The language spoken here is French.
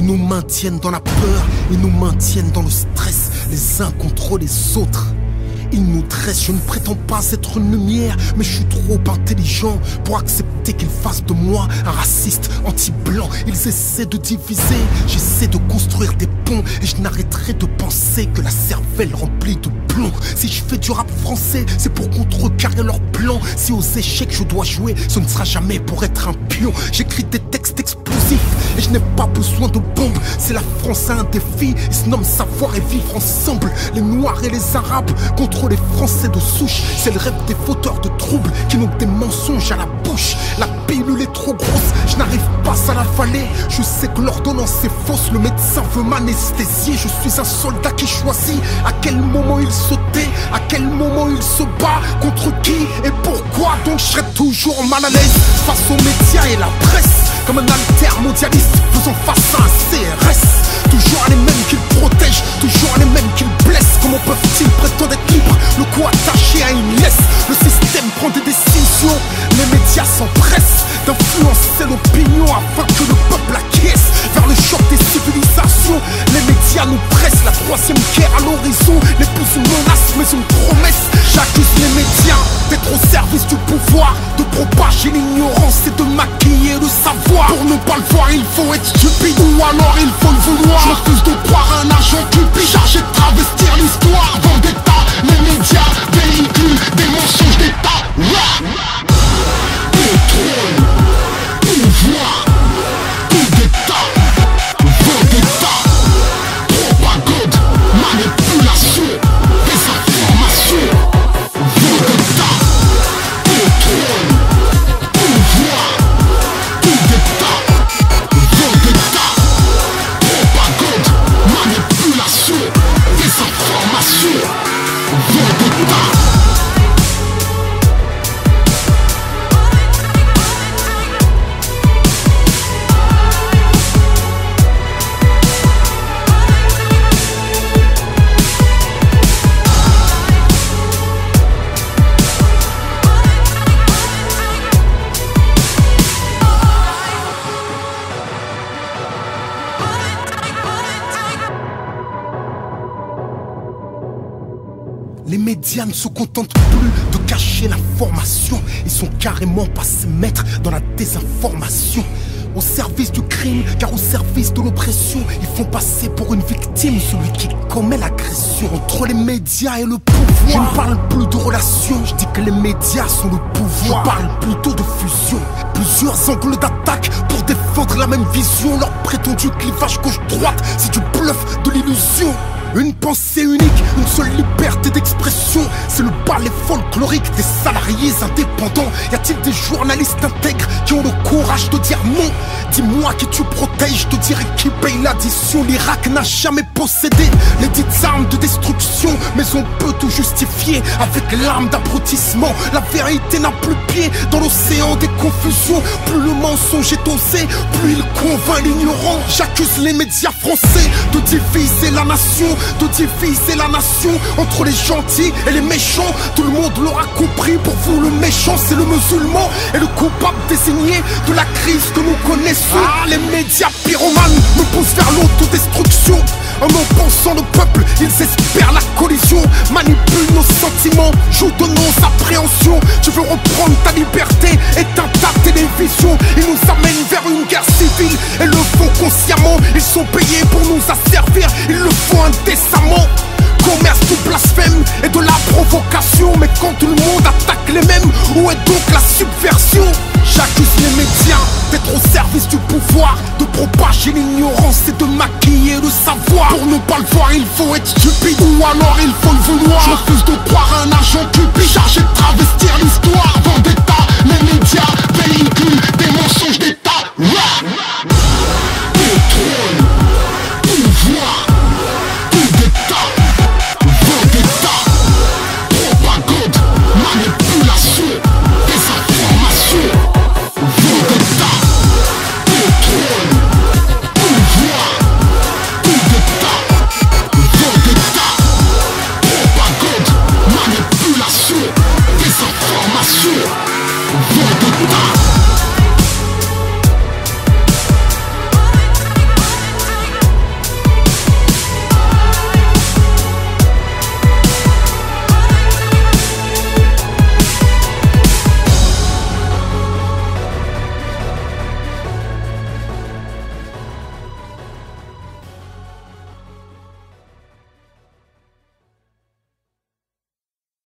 nous maintiennent dans la peur, ils nous maintiennent dans le stress, les uns contre les autres. Ils nous dressent, je ne prétends pas être une lumière, mais je suis trop intelligent pour accepter qu'ils fassent de moi un raciste anti-blanc. Ils essaient de diviser, j'essaie de construire des ponts, et je n'arrêterai de penser que la cervelle remplie de plomb. Si je fais du rap français, c'est pour contrecarrer leurs plans. Si aux échecs je dois jouer, ce ne sera jamais pour être un pion. J'écris des textes explosifs, et je n'ai pas besoin de bombes. C'est la France à un défi, ils se nomment savoir et vivre ensemble. Les Noirs et les Arabes contre les Français de souche. C'est le rêve des fauteurs de troubles qui n'ont que des mensonges à la bouche. La pilule est trop grosse, je n'arrive pas à l'avaler. Je sais que l'ordonnance est fausse, le médecin veut m'anesthésier. Je suis un soldat qui choisit à quel moment il se tait, à quel moment il se bat, contre qui et pourquoi. Donc je serai toujours mal à l'aise face aux médias et la presse, comme un altermondialiste faisant face à un CRS. Toujours les mêmes qu'ils protègent, toujours les mêmes qu'ils blessent. Comment peuvent-ils prétendre être libres, le cou attaché à une laisse? Le système prend des décisions, les médias s'empressent d'influencer l'opinion afin que le peuple acquiesce vers le choc des civilisations. Les médias nous pressent, la troisième guerre à l'horizon n'est plus une menace mais une promesse. J'accuse les médias d'être au service du pouvoir, de propager l'ignorance et de maquiller le savoir. Pour ne pas le voir, il faut être stupide, ou alors il faut le vouloir. Je refuse de croire à un agent cupide chargé de travestir l'histoire. Vendetta, les médias véhiculent des mensonges d'État. Contrôle, pouvoir, coup d'État. Vendetta, propagande, manipulation, désinformation. Vendetta, contrôle, pouvoir, coup d'État. Vendetta, propagande, manipulation, désinformation. Vendetta. Les médias ne se contentent plus de cacher l'information. Ils sont carrément passés maîtres dans la désinformation. Au service du crime, car au service de l'oppression, ils font passer pour une victime celui qui commet l'agression. Entre les médias et le pouvoir, je ne parle plus de relations, je dis que les médias sont le pouvoir. Je parle plutôt de fusion. Plusieurs angles d'attaque pour défendre la même vision. Leur prétendu clivage gauche-droite, c'est du bluff, de l'illusion. Une pensée unique, une seule liberté d'expression. C'est le ballet folklorique des salariés indépendants. Y a-t-il des journalistes intègres qui ont le courage de dire non? Dis-moi qui tu protèges, je te dirai qui paye l'addition. L'Irak n'a jamais possédé les dites armes de destruction, mais on peut tout justifier avec l'arme d'abrutissement. La vérité n'a plus pied dans l'océan des confusions. Plus le mensonge est osé, plus il convainc l'ignorant. J'accuse les médias français de diviser la nation, de diviser la nation entre les gentils et les méchants. Tout le monde l'aura compris, pour vous le méchant c'est le musulman et le coupable désigné de la crise que nous connaissons. Ah, les médias pyromanes nous poussent vers l'autodestruction. En pensant le peuple, ils espèrent la collision, manipulent nos sentiments, jouent de nos appréhensions. Tu veux reprendre ta liberté, éteins ta télévision. Ils nous amènent vers une guerre civile et le font consciemment. Ils sont payés pour nous asservir, ils le font indécemment. Commerce du blasphème et de la provocation. Mais quand tout le monde attaque les mêmes, où est donc la subversion? J'accuse les médias d'être au service du pouvoir, de propager l'ignorance et de maquiller le savoir. Pour ne pas le voir, il faut être stupide, ou alors il faut le vouloir. Je refuse de croire à un agent cupide chargé de travestir l'histoire.